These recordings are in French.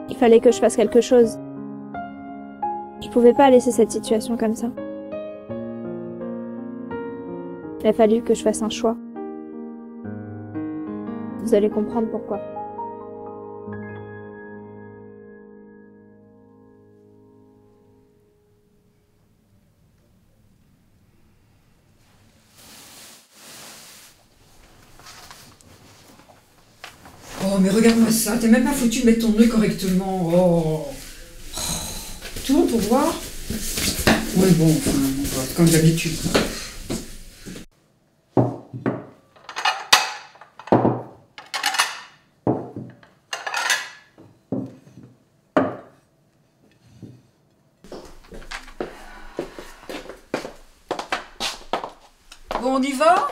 Il fallait que je fasse quelque chose. Je pouvais pas laisser cette situation comme ça. Il a fallu que je fasse un choix. Vous allez comprendre pourquoi. Oh, mais regarde-moi ça, t'es même pas foutu de mettre ton nœud correctement. Oh. Tout le monde pour voir. Ouais, bon, enfin, comme d'habitude. Bon, on y va?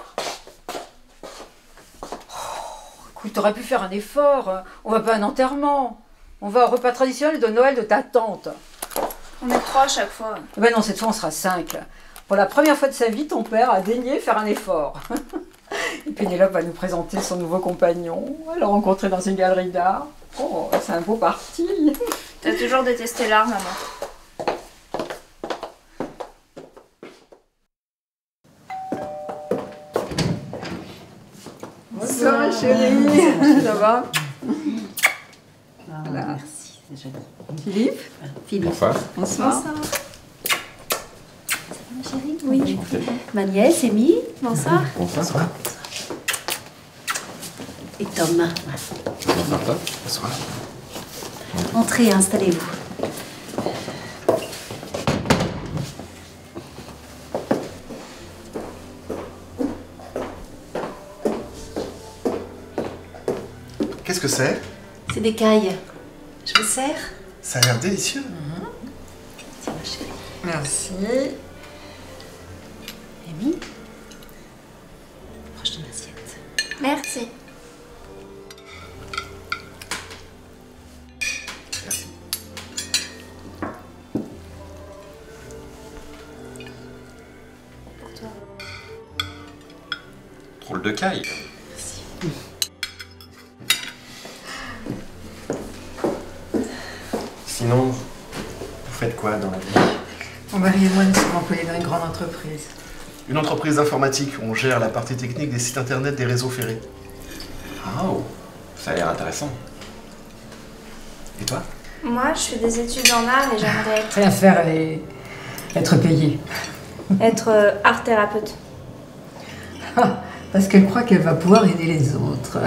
Écoute, t'aurais pu faire un effort. On va pas à un enterrement. On va au repas traditionnel de Noël de ta tante. On est 3 à chaque fois. Ben non, cette fois on sera 5. Pour la première fois de sa vie, ton père a daigné faire un effort. Et Pénélope va nous présenter son nouveau compagnon. Elle l'a rencontré dans une galerie d'art. Oh, c'est un beau parti. T'as toujours détesté l'art, maman. Bonsoir ma chérie. Ça va? Voilà. Merci, c'est joli. Philippe? Philippe. Bonsoir. Bonsoir. Ça va ma chérie? Oui. Ma nièce, Amy. Bonsoir. Bonsoir. Et Tom. Bonsoir. Bonsoir. Entrez, installez-vous. Qu'est-ce que c'est? C'est des cailles. Je vous sers? Ça a l'air délicieux. Tiens, ma chérie. Merci. Amy? Proche de l'assiette. Merci. Merci. Pour toi. Drôle de caille. Sinon, vous faites quoi dans la vie? Mon mari et moi, nous sommes employés dans une grande entreprise. Une entreprise d'informatique. On gère la partie technique des sites internet des réseaux ferrés. Oh, ça a l'air intéressant. Et toi? Moi, je fais des études en art et j'aimerais Rien faire et être payée. être art thérapeute. Parce qu'elle croit qu'elle va pouvoir aider les autres.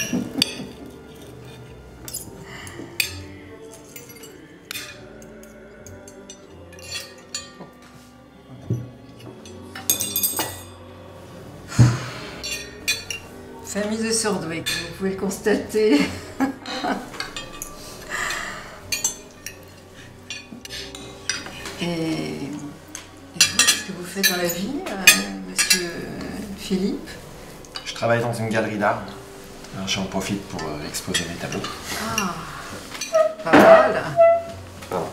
Famille de surdoués, comme vous pouvez le constater. Et vous, qu'est-ce que vous faites dans la vie, monsieur Philippe? Je travaille dans une galerie d'art. Alors, j'en profite pour exposer mes tableaux. Ah, pas mal. Pardon.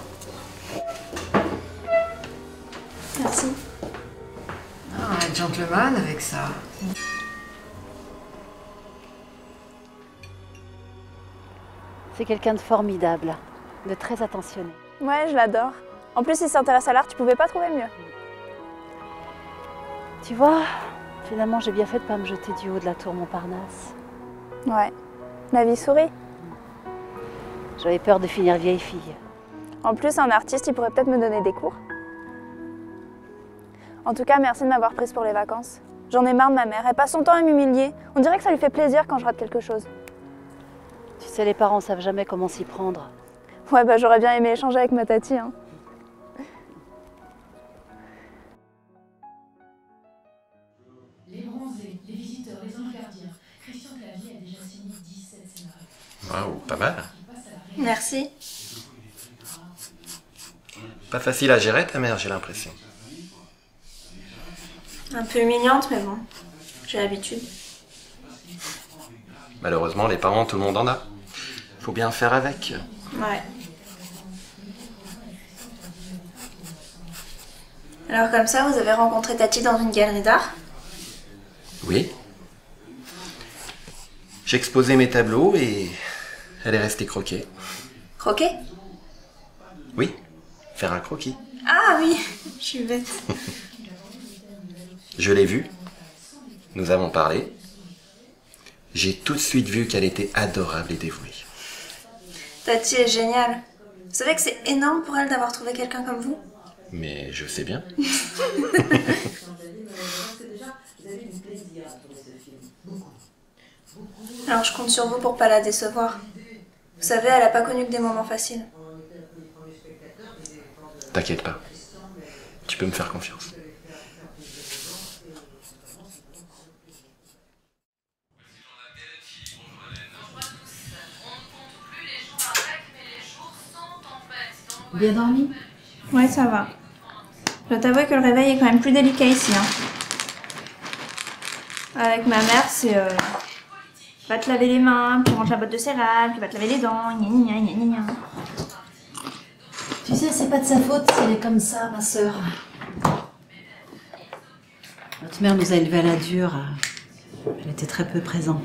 Merci. Ah, un gentleman avec ça. C'est quelqu'un de formidable, de très attentionné. Ouais, je l'adore. En plus, il s'intéresse à l'art, tu pouvais pas trouver mieux. Tu vois, finalement, j'ai bien fait de pas me jeter du haut de la tour Montparnasse. Ouais. La vie sourit. J'avais peur de finir vieille fille. En plus, un artiste, il pourrait peut-être me donner des cours. En tout cas, merci de m'avoir prise pour les vacances. J'en ai marre de ma mère. Elle passe son temps à m'humilier. On dirait que ça lui fait plaisir quand je rate quelque chose. Tu sais, les parents savent jamais comment s'y prendre. Ouais, bah j'aurais bien aimé échanger avec ma tati, hein. Les bronzés, les visiteurs, les anges gardiens. Christian Clavier a déjà signé 17 scénarios. Waouh, pas mal. Merci. Pas facile à gérer ta mère, j'ai l'impression. Un peu humiliante, mais bon, j'ai l'habitude. Malheureusement, les parents, tout le monde en a. Faut bien faire avec. Ouais. Alors comme ça, vous avez rencontré Tati dans une galerie d'art? Oui. J'ai exposé mes tableaux et elle est restée croquée. Croquer? Oui, faire un croquis. Ah oui, je suis bête. Je l'ai vue. Nous avons parlé. J'ai tout de suite vu qu'elle était adorable et dévouée. Tati est géniale. Vous savez que c'est énorme pour elle d'avoir trouvé quelqu'un comme vous? Mais je sais bien. Alors je compte sur vous pour pas la décevoir. Vous savez, elle a pas connu que des moments faciles. T'inquiète pas. Tu peux me faire confiance. Bien dormi? Ouais, ça va. Je dois t'avouer que le réveil est quand même plus délicat ici. Hein. Avec ma mère, c'est... va te laver les mains, puis range la boîte de céréales, puis va te laver les dents, gna gna gna gna gna. Tu sais, c'est pas de sa faute si elle est comme ça, ma sœur. Notre mère nous a élevés à la dure. Elle était très peu présente.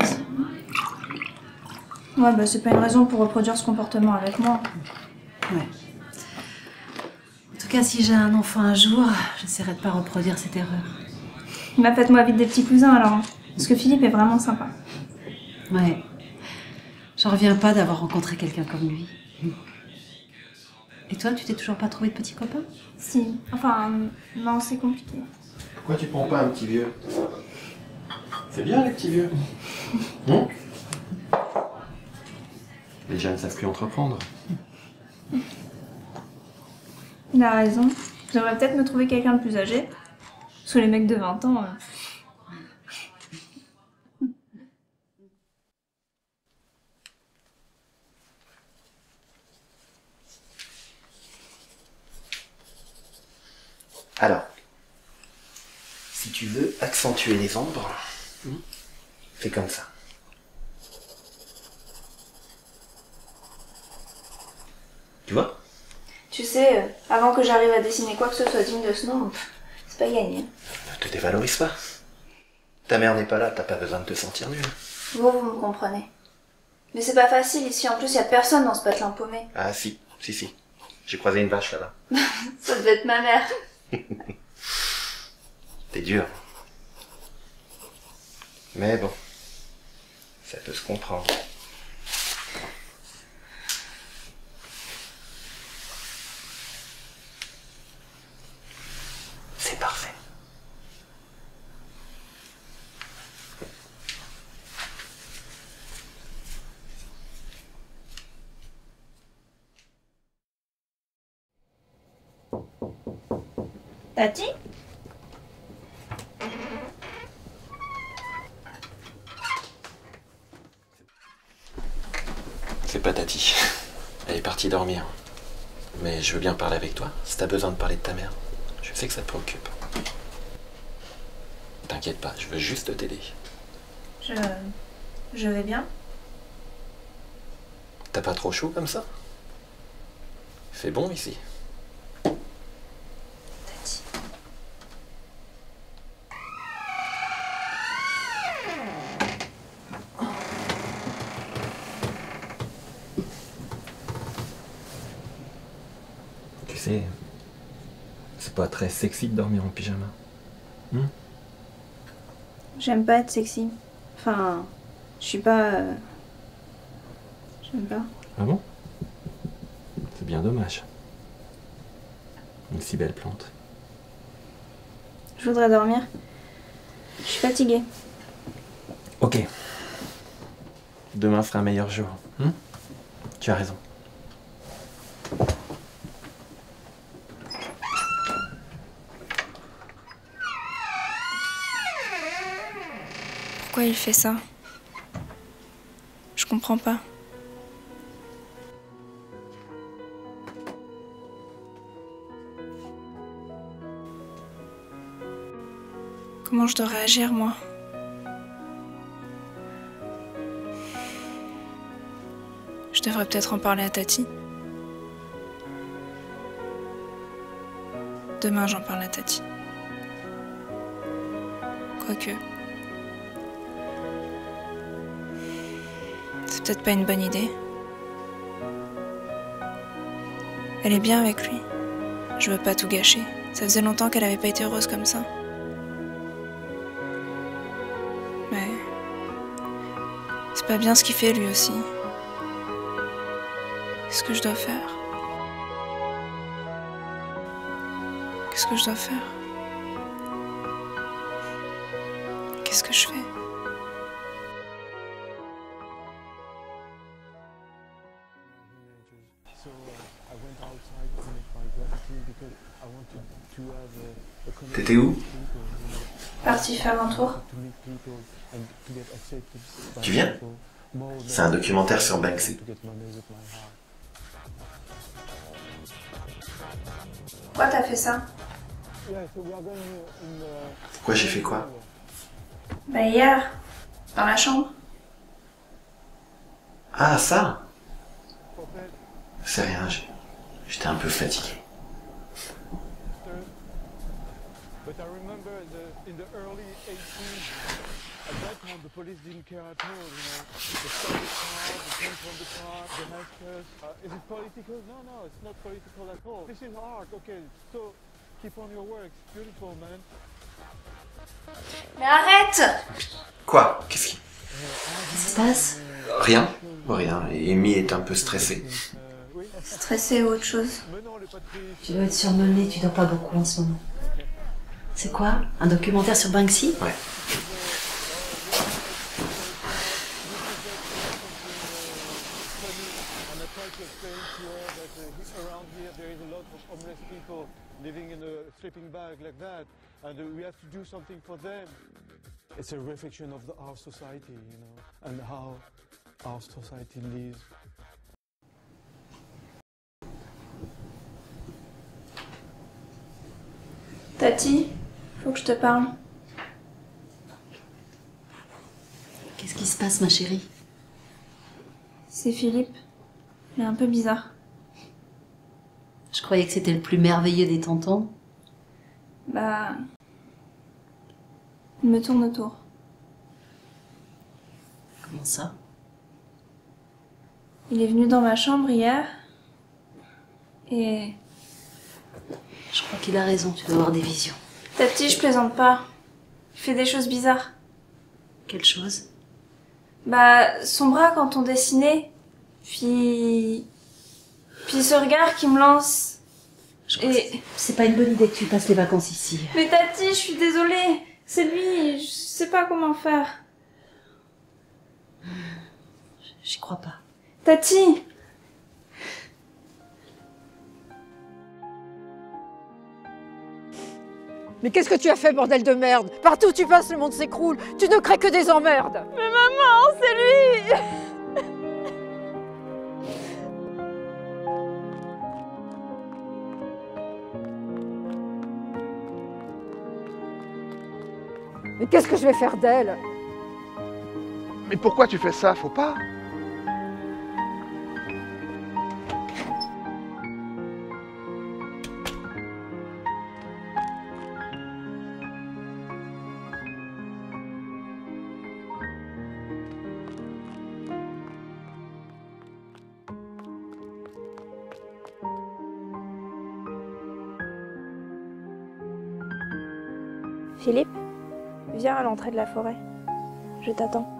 Ouais, bah c'est pas une raison pour reproduire ce comportement avec moi. Ouais. En tout cas, si j'ai un enfant un jour, j'essaierai de pas reproduire cette erreur. Bah faites-moi vite des petits cousins alors. Hein. Parce que Philippe est vraiment sympa. Ouais. J'en reviens pas d'avoir rencontré quelqu'un comme lui. Et toi, tu t'es toujours pas trouvé de petit copain? Si. Enfin, non, c'est compliqué. Pourquoi tu prends pas un petit vieux? C'est bien les petits vieux. Non? Les jeunes savent plus entreprendre. Il a raison. J'aimerais peut-être me trouver quelqu'un de plus âgé. Parce que les mecs de 20 ans... Alors, si tu veux accentuer les ombres, fais comme ça. Tu vois? Tu sais, avant que j'arrive à dessiner quoi que ce soit digne de ce nom, c'est pas gagné. Ne te dévalorise pas. Ta mère n'est pas là, t'as pas besoin de te sentir nul. Vous me comprenez. Mais c'est pas facile ici, en plus y a personne dans ce patelin paumé. Ah si. J'ai croisé une vache là-bas. Ça devait être ma mère. T'es dur. Mais bon, ça peut se comprendre. C'est parfait. Tati? C'est pas Tati. Elle est partie dormir. Mais je veux bien parler avec toi, si t'as besoin de parler de ta mère. Je sais que ça te préoccupe. T'inquiète pas, je veux juste t'aider. Je vais bien. T'as pas trop chaud comme ça? Fait bon ici. Tati. Tu sais, c'est pas très sexy de dormir en pyjama. J'aime pas être sexy. Enfin, je suis pas... J'aime pas. Ah bon? C'est bien dommage. Une si belle plante. Je voudrais dormir. Je suis fatiguée. Ok. Demain sera un meilleur jour. Tu as raison. Pourquoi il fait ça? Je comprends pas. Comment je dois réagir, moi? Je devrais peut-être en parler à Tati. Demain, j'en parle à Tati. Quoique... c'est peut-être pas une bonne idée. Elle est bien avec lui. Je veux pas tout gâcher. Ça faisait longtemps qu'elle avait pas été heureuse comme ça. Mais c'est pas bien ce qu'il fait lui aussi. Qu'est-ce que je dois faire? Qu'est-ce que je dois faire? Qu'est-ce que je fais? T'étais où? Parti faire un tour. Tu viens? C'est un documentaire sur Banksy. Pourquoi t'as fait ça? Pourquoi j'ai fait quoi? Bah hier, dans la chambre. Ah, ça? C'est rien, j'étais un peu fatigué. But I remember in the early 80s, at that time the police didn't care at all, you know. They stopped the car, they came from the car, they asked us, is it political? No, no, it's not political at all. This is art, okay, so keep on your work, it's beautiful, man. Mais arrête! Quoi? Qu'est-ce qui... Qu'est-ce qui se passe? Rien. Rien. Et Amy est un peu stressée. Stressé ou autre chose? Tu dois être surmené, tu dors pas beaucoup en ce moment. C'est quoi? Un documentaire sur Banksy? Ouais. It's a reflection of our society, you know, and how our society lives. Tati, faut que je te parle. Qu'est-ce qui se passe, ma chérie? C'est Philippe. Il est un peu bizarre. Je croyais que c'était le plus merveilleux des tontons. Bah... il me tourne autour. Comment ça? Il est venu dans ma chambre hier. Et... Je crois qu'il a raison, tu dois avoir des visions. Tati, je plaisante pas. Il fait des choses bizarres. Quelle chose? Bah, son bras quand on dessinait. Puis ce regard qui me lance. Je crois que c'est pas une bonne idée que tu passes les vacances ici. Mais Tati, je suis désolée. C'est lui, je sais pas comment faire. J'y crois pas. Tati! Mais qu'est-ce que tu as fait, bordel de merde? Partout où tu passes, le monde s'écroule. Tu ne crées que des emmerdes. Mais maman, c'est lui! Mais qu'est-ce que je vais faire d'elle? Mais pourquoi tu fais ça? Faut pas. Philippe, viens à l'entrée de la forêt. Je t'attends.